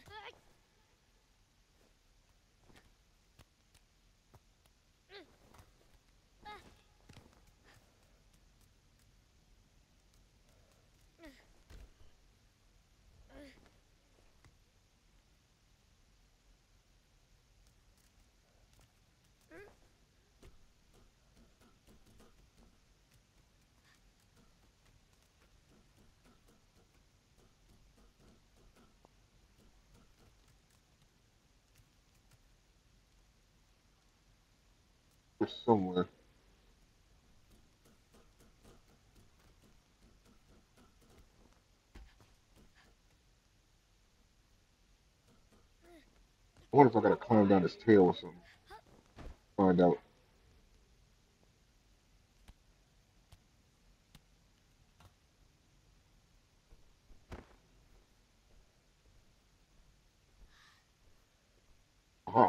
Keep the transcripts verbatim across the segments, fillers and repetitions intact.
There's somewhere. I wonder if I gotta climb down his tail or something. Find out. Uh-huh.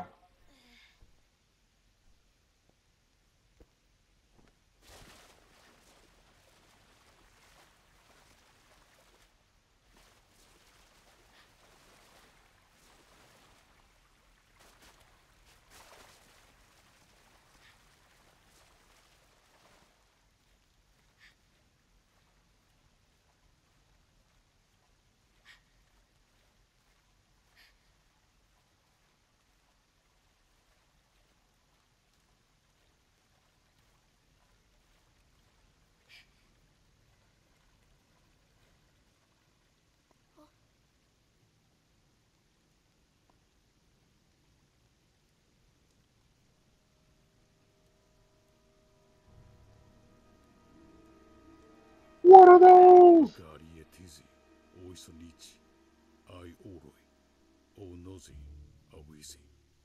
What are those? Garietizi, Oisonichi, I Oroi, Onozi, Awisi.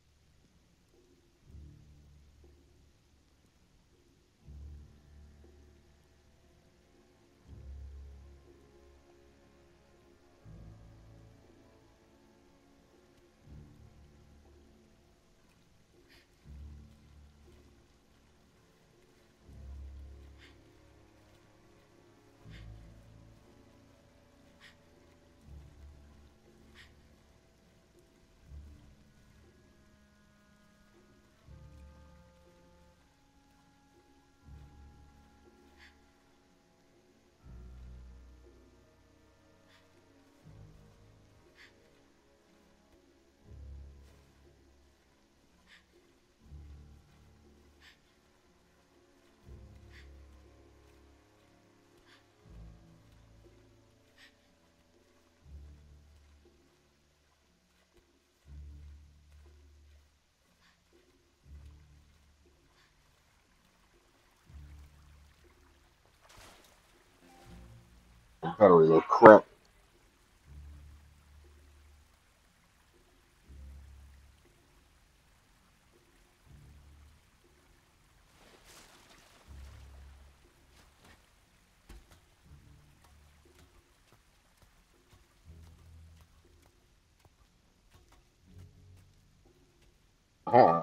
Battery low crap. Uh-huh.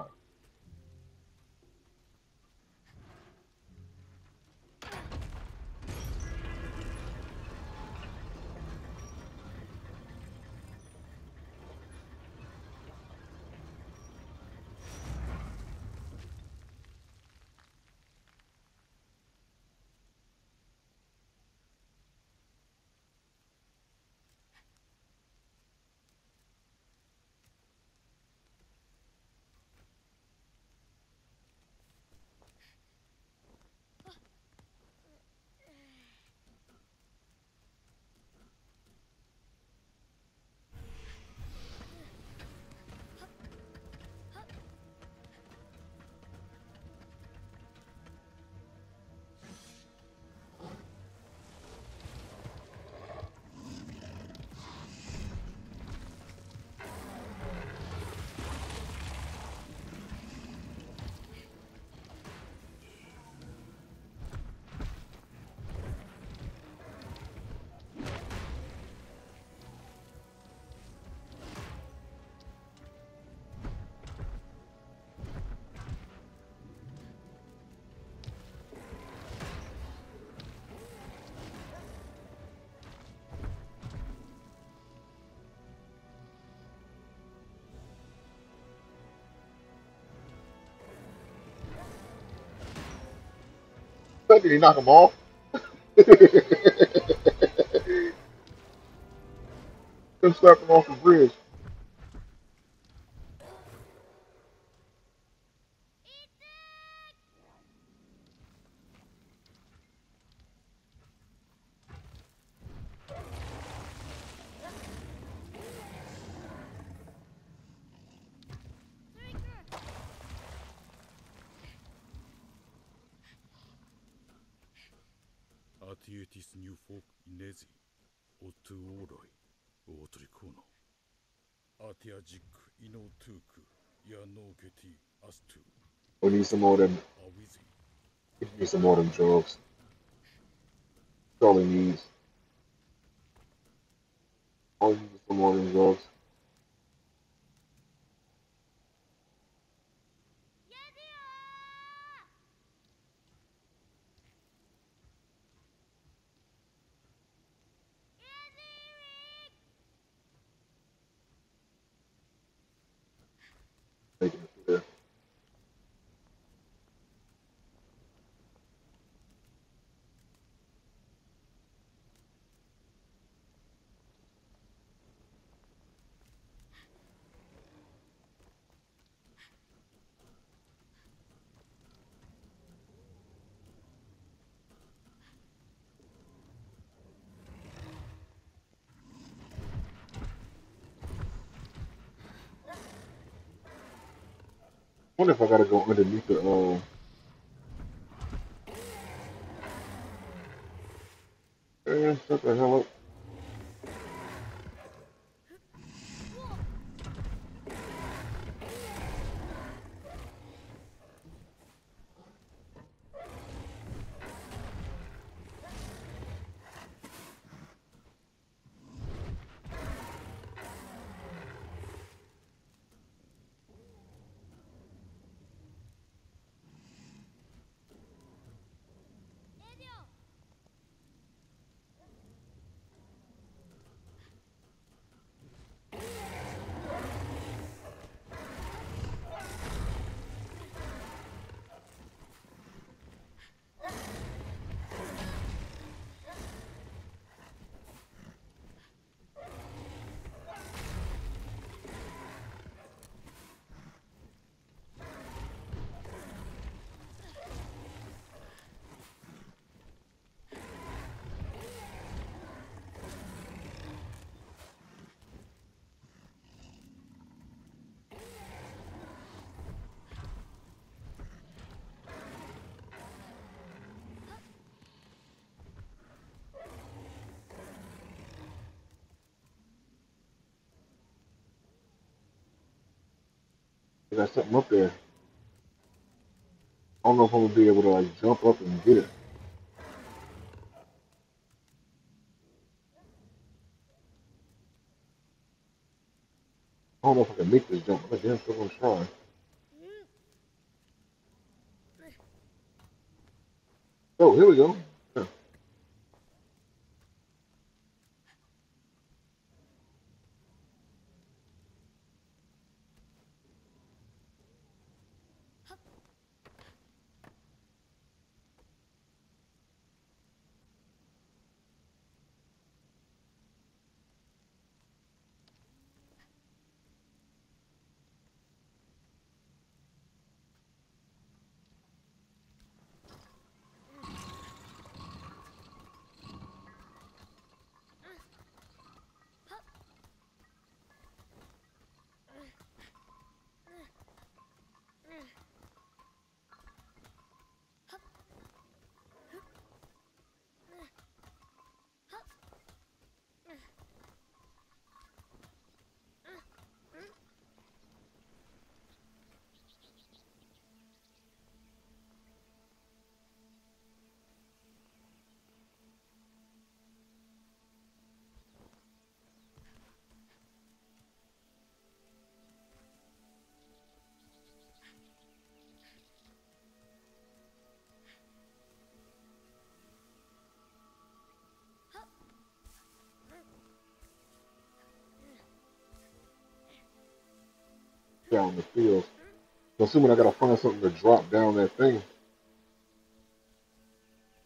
what? Did he knock him off? Couldn't slap him off the bridge. Atietis new folk inezi, otu oroi, otrikono. Atiajik ino tuku, ya no geti astu, We need some more of them. awizi. We need some more of them drugs. That's all he needs. All he needs is some more of them drugs. Making it through there. I wonder if I gotta go underneath the uh man, shut the hell up. I got something up there. I don't know if I'm gonna be able to like jump up and get it. I don't know if I can make this jump, but damn sure gonna try. Oh, here we go. Yeah. Down the field. So assuming I gotta find something to drop down that thing.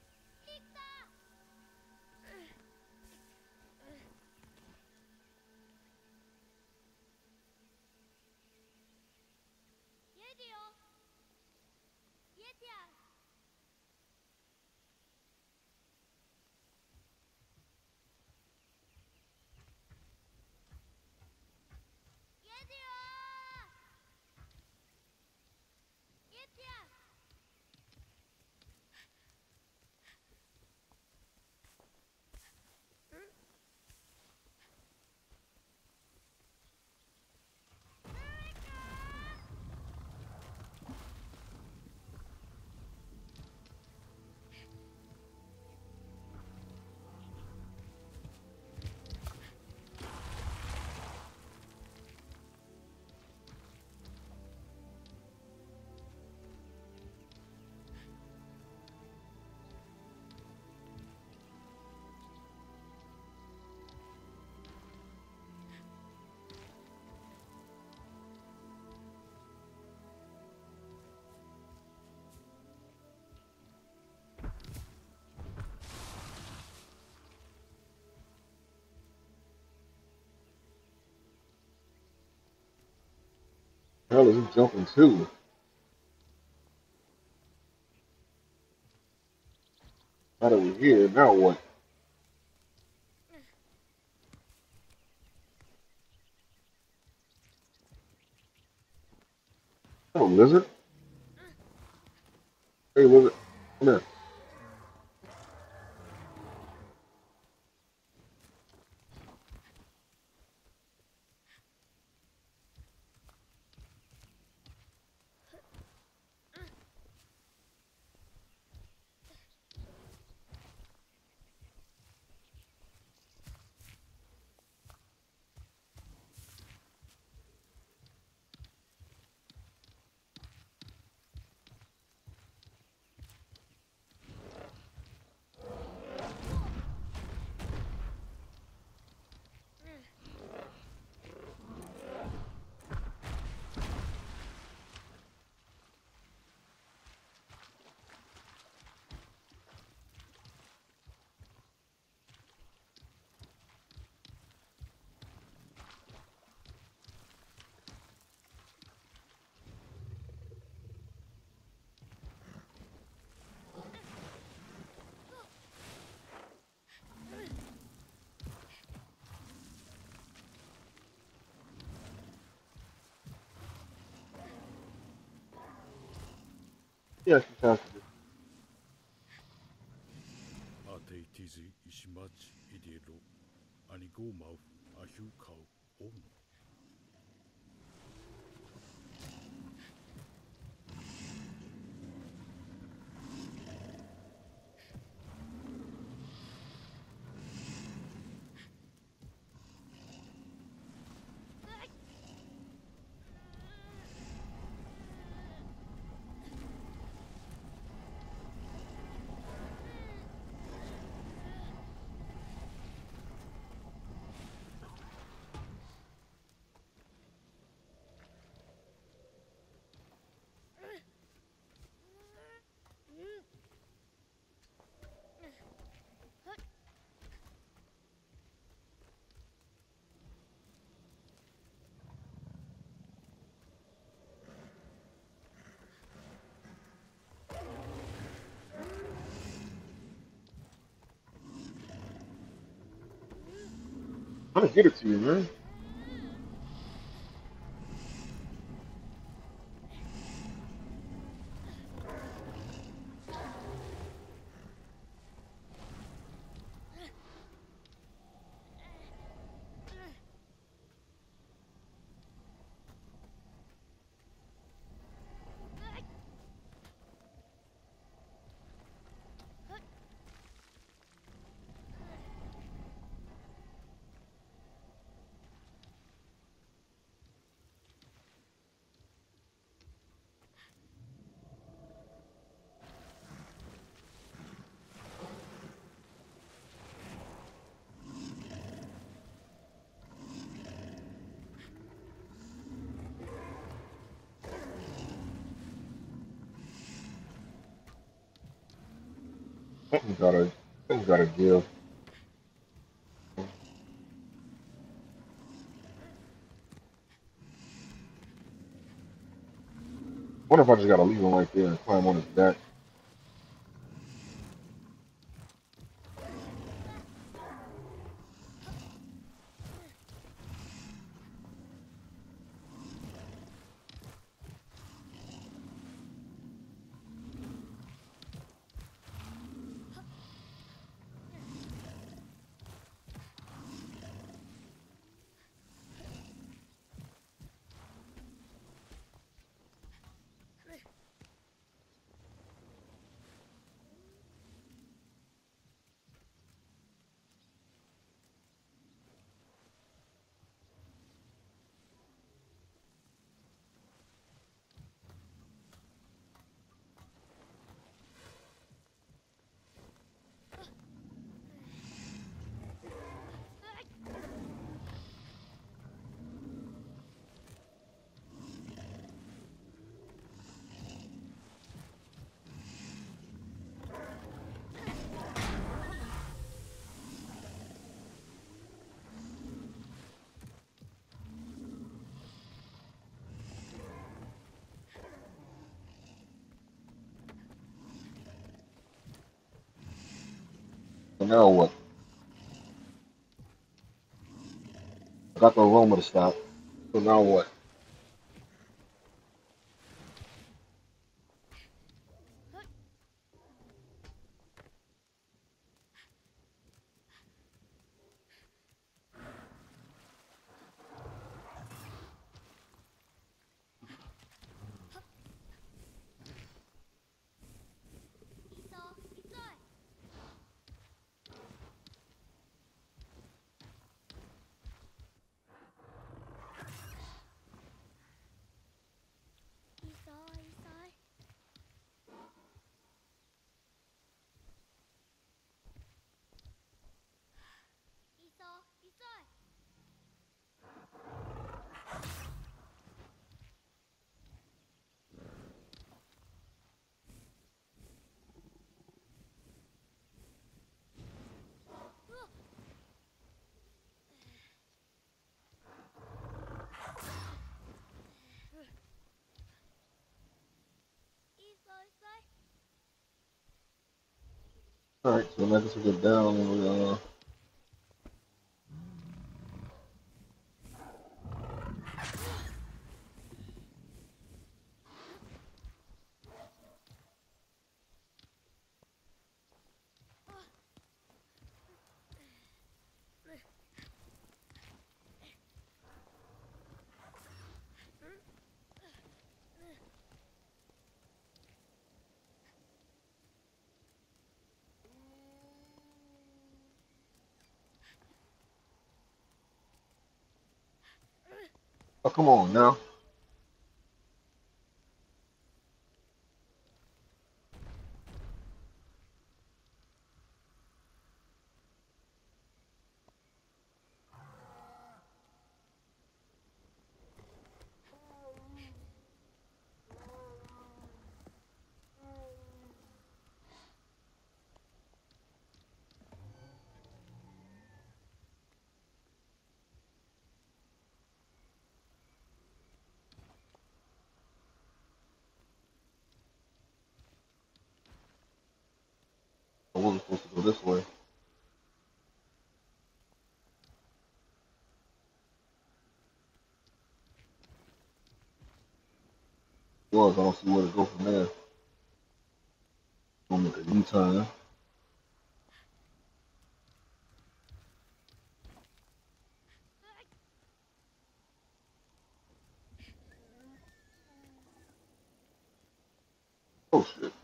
Hell is he jumping to? Now that we're here, now what? Oh, lizard. Hey, lizard. Come here. Yes, you have to do. アテイティズイシマチイデロアニゴマウアヒュカウオン I'm gonna get it to you, man. Something gotta, something gotta give. wonder if I just gotta leave him right there and climb on his back. So now what? I got the aroma to stop. So now what? Alright, so now let's get down and we uh oh come on now. I wasn't supposed to go this way. Was I don't see where to go from there. Gonna make a U-turn. Oh shit.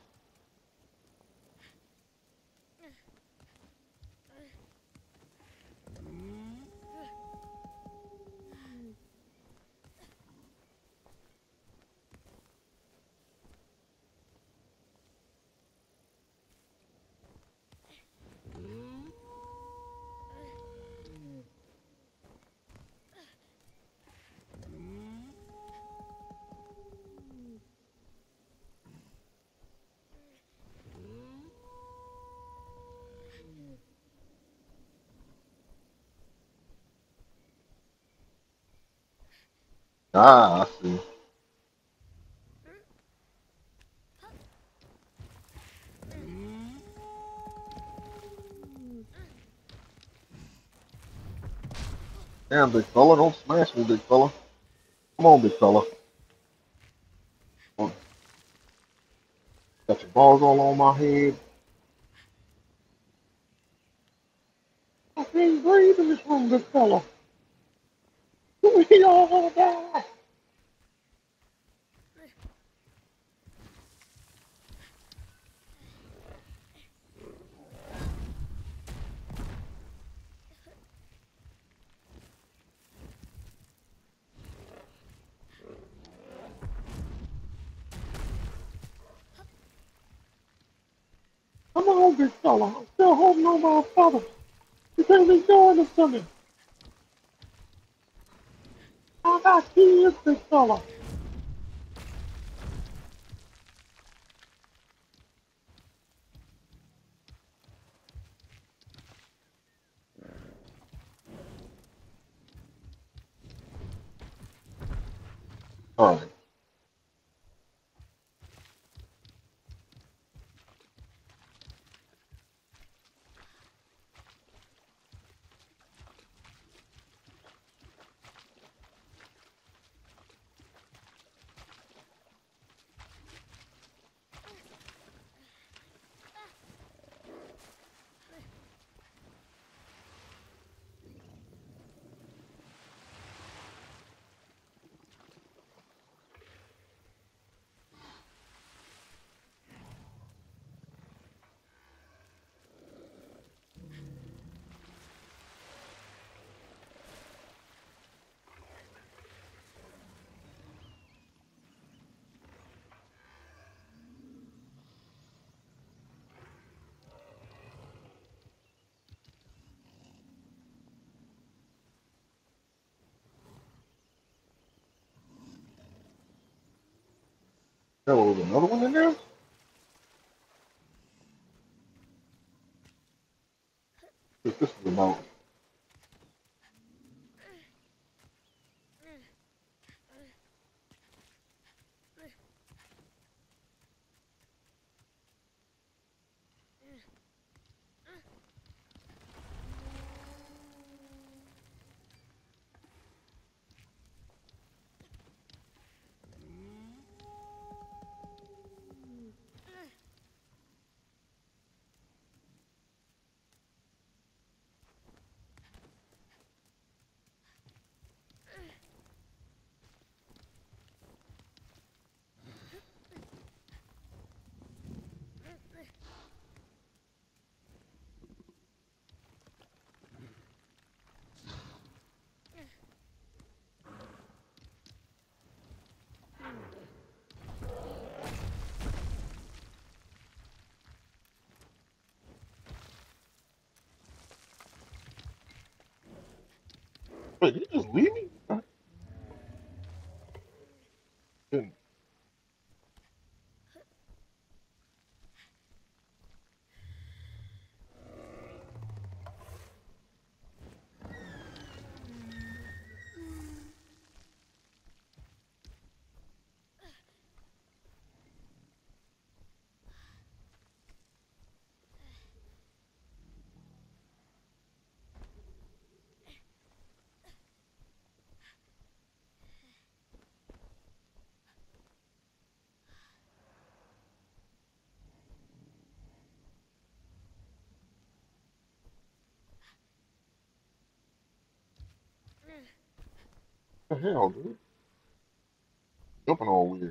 Ah, I see. I Damn, big fella, don't smash me, big fella. Come on, big fella. Come on. Got your balls all on my head. I can't breathe in this room, big fella. We all gonna die. Come on, big fella. I'm still holding on my father. You can't be doing this to me. I got kids, big fella. All right. There was another one in there? What this is about? Wait, did you just leave me? I didn't. What the hell, dude? Jumping all weird.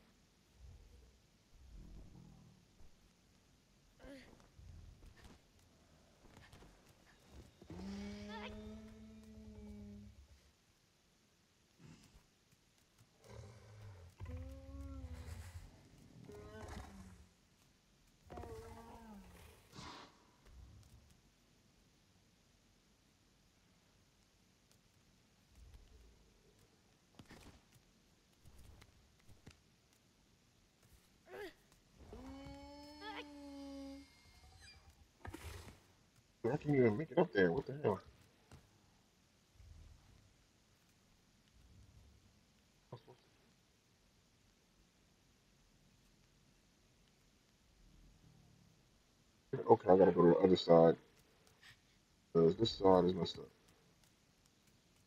I can't even make it up there. What the hell? Okay, I gotta go to the other side because this side is messed up.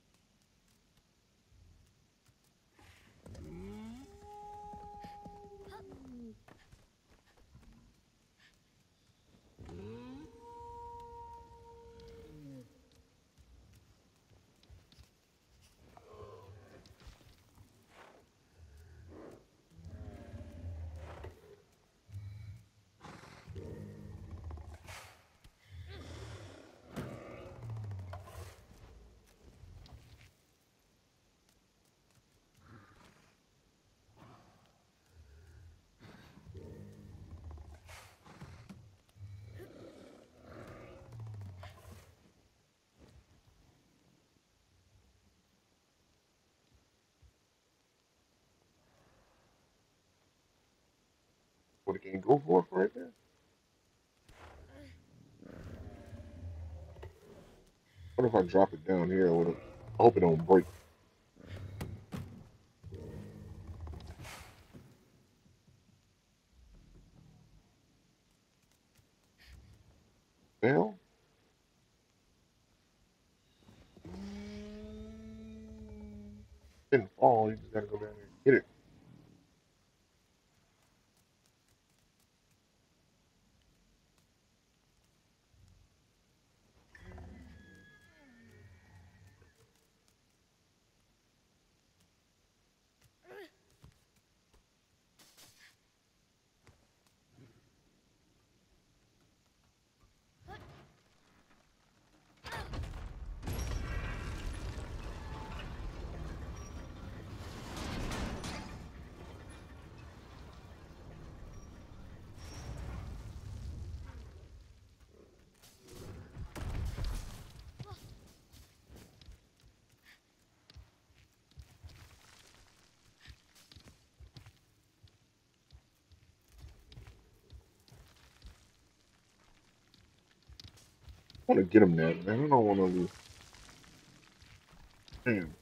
What, it can't go for it right there? What if I drop it down here? With it? I hope it don't break. Hell, didn't fall. You just gotta go down there and get it. I want to get him there, man. I don't want to lose. Damn.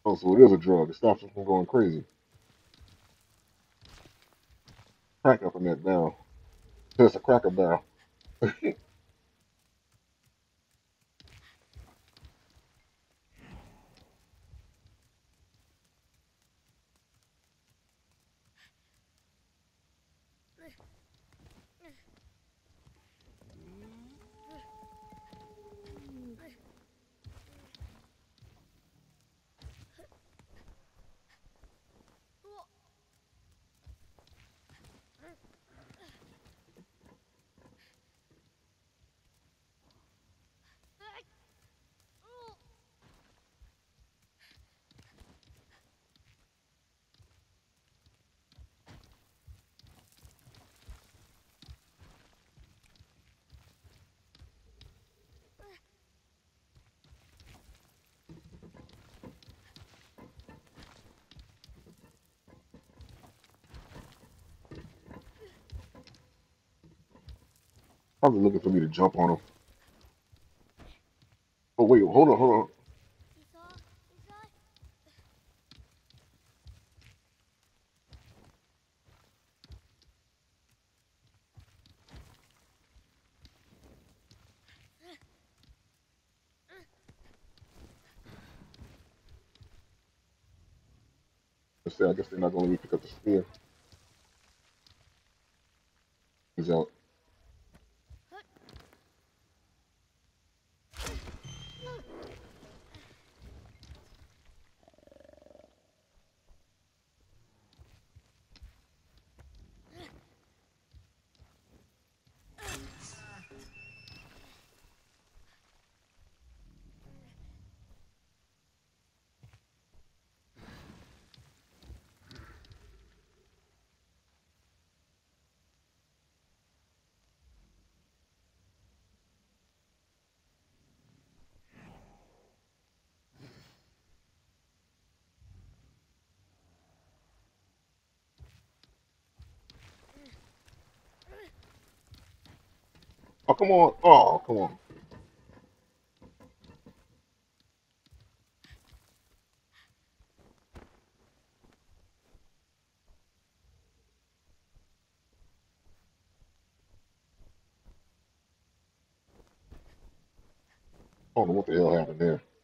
Oh, so it is a drug. It stops you from going crazy. Crack up in that barrel. That's a cracker barrel. Probably looking for me to jump on him. Oh wait, hold on, hold on. Let's say I guess they're not gonna let me pick up the spear. He's out. Oh come on. Oh come on. I don't know what the hell happened there.